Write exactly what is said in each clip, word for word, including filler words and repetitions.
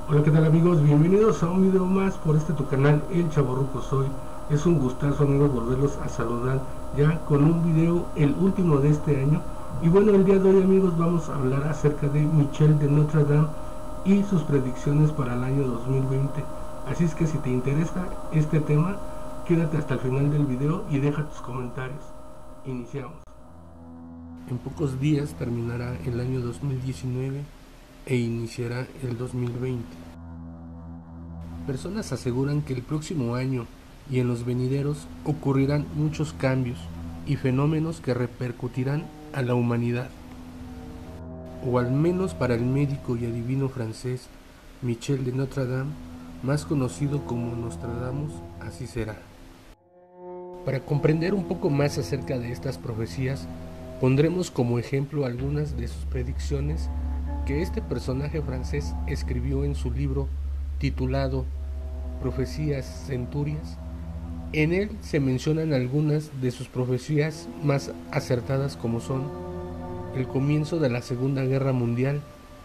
Hola, ¿qué tal amigos? Bienvenidos a un video más por este tu canal El Chavorruco Soy. Es un gustazo amigos volverlos a saludar ya con un video, el último de este año. Y bueno, el día de hoy amigos vamos a hablar acerca de Michel de Notre Dame y sus predicciones para el año dos mil veinte. Así es que si te interesa este tema, quédate hasta el final del video y deja tus comentarios. Iniciamos. En pocos días terminará el año dos mil diecinueve e iniciará el dos mil veinte. Personas aseguran que el próximo año y en los venideros ocurrirán muchos cambios y fenómenos que repercutirán a la humanidad. O al menos para el médico y adivino francés Michel de Notre Dame, más conocido como Nostradamus, así será. Para comprender un poco más acerca de estas profecías, pondremos como ejemplo algunas de sus predicciones que este personaje francés escribió en su libro titulado Profecías Centurias. En él se mencionan algunas de sus profecías más acertadas, como son el comienzo de la Segunda Guerra Mundial,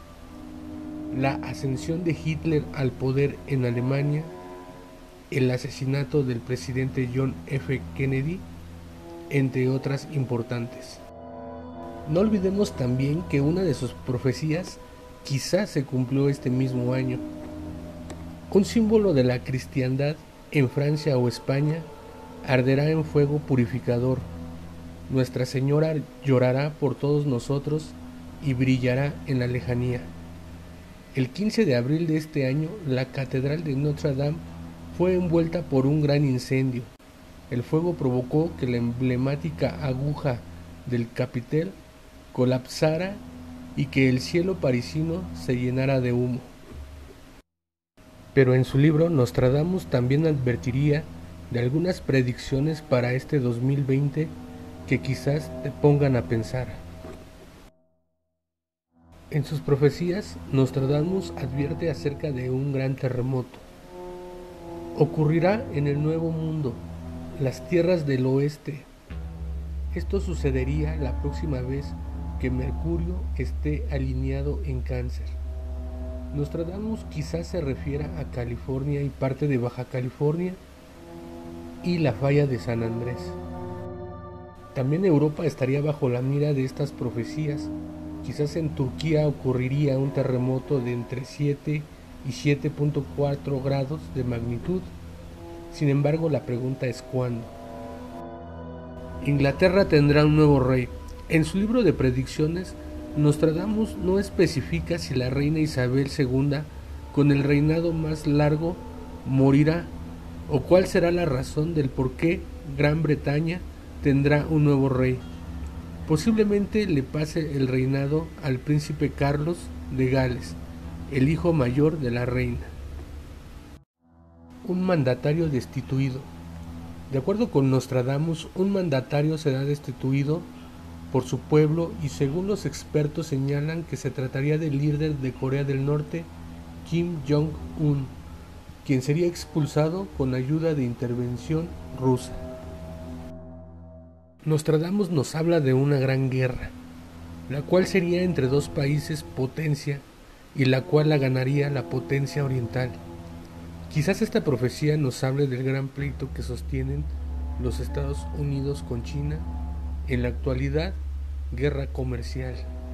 la ascensión de Hitler al poder en Alemania, el asesinato del presidente John F. Kennedy, entre otras importantes. No olvidemos también que una de sus profecías quizás se cumplió este mismo año. Un símbolo de la cristiandad en Francia o España arderá en fuego purificador. Nuestra Señora llorará por todos nosotros y brillará en la lejanía. El quince de abril de este año, la Catedral de Notre Dame fue envuelta por un gran incendio. El fuego provocó que la emblemática aguja del capitel colapsara y que el cielo parisino se llenara de humo. Pero en su libro Nostradamus también advertiría de algunas predicciones para este dos mil veinte que quizás te pongan a pensar. En sus profecías, Nostradamus advierte acerca de un gran terremoto. Ocurrirá en el Nuevo Mundo, las tierras del oeste. Esto sucedería la próxima vez que Mercurio esté alineado en Cáncer. Nostradamus quizás se refiera a California y parte de Baja California y la falla de San Andrés. También Europa estaría bajo la mira de estas profecías. Quizás en Turquía ocurriría un terremoto de entre siete y siete punto cuatro grados de magnitud. Sin embargo, la pregunta es ¿cuándo? Inglaterra tendrá un nuevo rey. En su libro de predicciones, Nostradamus no especifica si la reina Isabel segunda, con el reinado más largo, morirá, o cuál será la razón del por qué Gran Bretaña tendrá un nuevo rey. Posiblemente le pase el reinado al príncipe Carlos de Gales, el hijo mayor de la reina. Un mandatario destituido. De acuerdo con Nostradamus, un mandatario será destituido por su pueblo y según los expertos señalan que se trataría del líder de Corea del Norte, Kim Jong-un, quien sería expulsado con ayuda de intervención rusa. Nostradamus nos habla de una gran guerra, la cual sería entre dos países potencia y la cual la ganaría la potencia oriental. Quizás esta profecía nos hable del gran pleito que sostienen los Estados Unidos con China, en la actualidad, guerra comercial.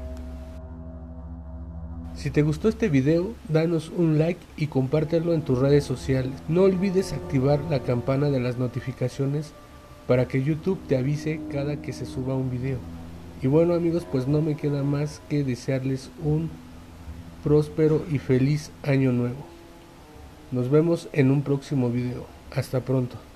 Si te gustó este video, danos un like y compártelo en tus redes sociales. No olvides activar la campana de las notificaciones para que YouTube te avise cada que se suba un video. Y bueno amigos, pues no me queda más que desearles un próspero y feliz año nuevo. Nos vemos en un próximo video. Hasta pronto.